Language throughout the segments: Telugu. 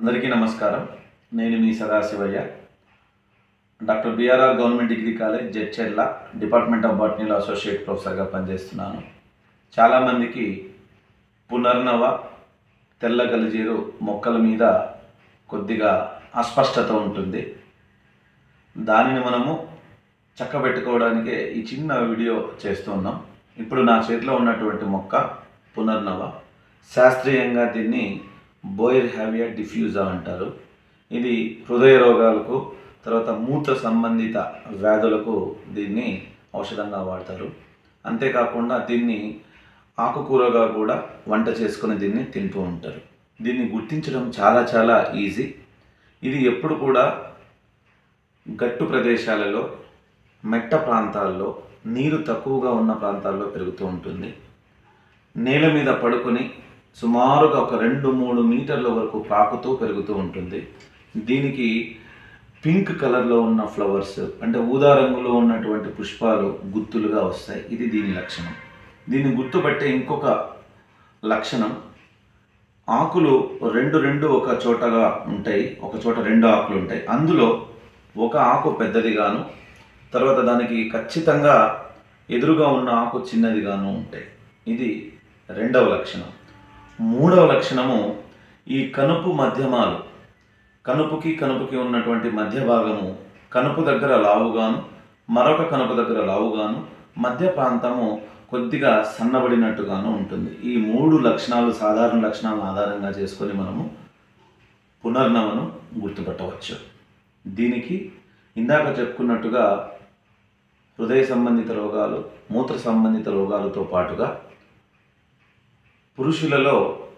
అందరికీ నమస్కారం. నేను మీ Sadashivaiah. Doctor BRR government degree college Jadcherla department of బాటనీలో అసోసియేట్ ప్రొఫెసర్గా పనిచేస్తున్నాను. చాలామందికి పునర్నవ తెల్ల గలిజేరు మొక్కల మీద కొద్దిగా అస్పష్టత ఉంటుంది. దానిని మనము చక్కబెట్టుకోవడానికే ఈ చిన్న వీడియో చేస్తున్నాం. ఇప్పుడు నా చేతిలో ఉన్నటువంటి మొక్క పునర్నవ. శాస్త్రీయంగా దీన్ని బోయర్ హ్యావియా డిఫ్యూజా అంటారు. ఇది హృదయ రోగాలకు, తర్వాత మూత్ర సంబంధిత వ్యాధులకు దీన్ని ఔషధంగా వాడతారు. అంతేకాకుండా దీన్ని ఆకుకూరగా కూడా వంట చేసుకుని దీన్ని తింటూ ఉంటారు. దీన్ని గుర్తించడం చాలా ఈజీ. ఇది ఎప్పుడు కూడా గట్టు ప్రదేశాలలో, మెట్ట ప్రాంతాల్లో, నీరు తక్కువగా ఉన్న ప్రాంతాల్లో పెరుగుతూ ఉంటుంది. నేల మీద పడుకొని సుమారుగా ఒక 2-3 మీటర్ల వరకు పాకుతూ పెరుగుతూ ఉంటుంది. దీనికి పింక్ కలర్లో ఉన్న ఫ్లవర్స్, అంటే ఊదా రంగులో ఉన్నటువంటి పుష్పాలు గుత్తులుగా వస్తాయి. ఇది దీని లక్షణం. దీన్ని గుర్తుపట్టే ఇంకొక లక్షణం, ఆకులు రెండు ఒక చోటగా ఉంటాయి. ఒక చోట 2 ఆకులు ఉంటాయి. అందులో ఒక ఆకు పెద్దదిగాను, తర్వాత దానికి ఖచ్చితంగా ఎదురుగా ఉన్న ఆకు చిన్నదిగాను ఉంటాయి. ఇది 2వ లక్షణం. 3వ లక్షణము, ఈ కనుపు మధ్యమాలు, కనుపుకి ఉన్నటువంటి మధ్య భాగము కనుపు దగ్గర లావుగాను, మరొక కనుపు దగ్గర లావుగాను, మధ్య ప్రాంతము కొద్దిగా సన్నబడినట్టుగాను ఉంటుంది. ఈ 3 లక్షణాలు, సాధారణ లక్షణాలను ఆధారంగా చేసుకొని మనము పునర్నవను గుర్తుపట్టవచ్చు. దీనికి ఇందాక చెప్పుకున్నట్టుగా హృదయ సంబంధిత రోగాలు, మూత్ర సంబంధిత రోగాలతో పాటుగా పురుషులలో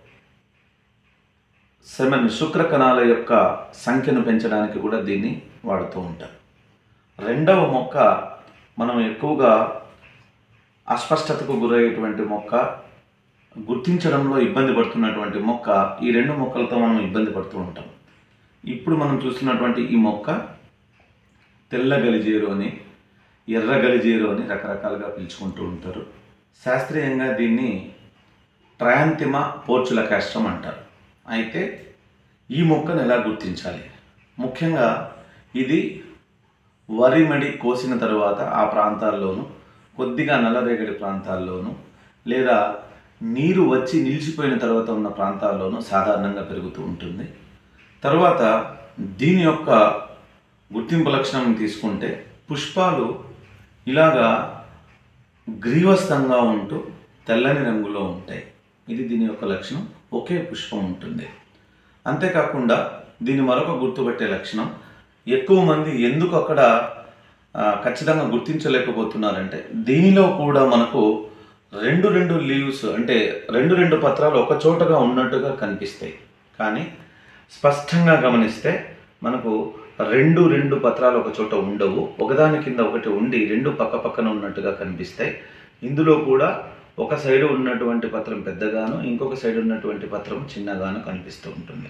సెమెన్, శుక్రకణాల యొక్క సంఖ్యను పెంచడానికి కూడా దీన్ని వాడుతూ ఉంటారు. 2వ మొక్క, మనం ఎక్కువగా అస్పష్టతకు గురయ్యేటువంటి మొక్క, గుర్తించడంలో ఇబ్బంది పడుతున్నటువంటి మొక్క, ఈ 2 మొక్కలతో మనం ఇబ్బంది పడుతూ ఉంటాం. ఇప్పుడు మనం చూస్తున్నటువంటి ఈ మొక్క తెల్ల గలిజేరు అని, ఎర్ర గలిజేరు అని రకరకాలుగా పిలుచుకుంటూ ఉంటారు. శాస్త్రీయంగా దీన్ని ట్రయాంతిమా పోర్చులకాస్ట్రం అంటారు. అయితే ఈ మొక్కను ఎలా గుర్తించాలి? ముఖ్యంగా ఇది వరి మడి కోసిన తర్వాత ఆ ప్రాంతాల్లోనూ, కొద్దిగా నల్లరేగడి ప్రాంతాల్లోనూ, లేదా నీరు వచ్చి నిలిచిపోయిన తర్వాత ఉన్న ప్రాంతాల్లోనూ సాధారణంగా పెరుగుతూ ఉంటుంది. తర్వాత దీని యొక్క గుర్తింపు లక్షణం తీసుకుంటే, పుష్పాలు ఇలాగా గ్రీవస్థంగా ఉంటూ తెల్లని రంగులో ఉంటాయి. ఇది దీని యొక్క లక్షణం. ఒకే పుష్పం ఉంటుంది. అంతేకాకుండా దీని మరొక గుర్తుపట్టే లక్షణం, ఎక్కువ మంది ఎందుకు అక్కడ ఖచ్చితంగా గుర్తించలేకపోతున్నారంటే, దీనిలో కూడా మనకు రెండు లీవ్స్, అంటే రెండు పత్రాలు ఒక చోటగా ఉన్నట్టుగా కనిపిస్తాయి. కానీ స్పష్టంగా గమనిస్తే మనకు రెండు పత్రాలు ఒక చోట ఉండవు. ఒకదాని కింద ఒకటి ఉండి 2 పక్కన ఉన్నట్టుగా కనిపిస్తాయి. ఇందులో కూడా ఒక సైడు ఉన్నటువంటి పత్రం పెద్దగాను, ఇంకొక సైడు ఉన్నటువంటి పత్రం చిన్నగాను కనిపిస్తూ ఉంటుంది.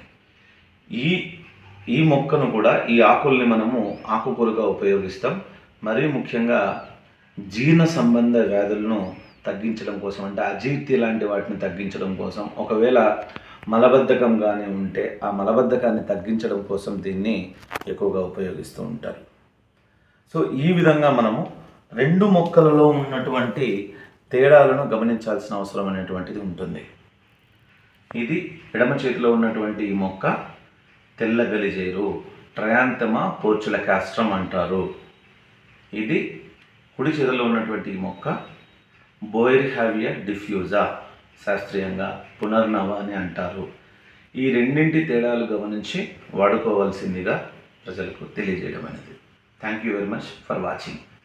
ఈ మొక్కను కూడా, ఈ ఆకుల్ని మనము ఆకుకూరగా ఉపయోగిస్తాం. మరీ ముఖ్యంగా జీర్ణ సంబంధ వ్యాధులను తగ్గించడం కోసం, అంటే అజీర్తి లాంటి వాటిని తగ్గించడం కోసం, ఒకవేళ మలబద్ధకం కానీ ఉంటే ఆ మలబద్ధకాన్ని తగ్గించడం కోసం దీన్ని ఎక్కువగా ఉపయోగిస్తూ ఉంటారు. సో ఈ విధంగా మనము 2 మొక్కలలో ఉన్నటువంటి తేడాలను గమనించాల్సిన అవసరం అనేటువంటిది ఉంటుంది. ఇది ఎడమ చేతిలో ఉన్నటువంటి ఈ మొక్క తెల్ల గలిజేరు, ట్రయాంతిమా పోర్చులకాస్ట్రం అంటారు. ఇది కుడి చేతిలో ఉన్నటువంటి ఈ మొక్క బోయర్ హ్యావియా డిఫ్యూజా, శాస్త్రీయంగా పునర్నవ అని అంటారు. ఈ రెండింటి తేడాలు గమనించి వాడుకోవాల్సిందిగా ప్రజలకు తెలియజేయడం అనేది. Thank you very much for watching.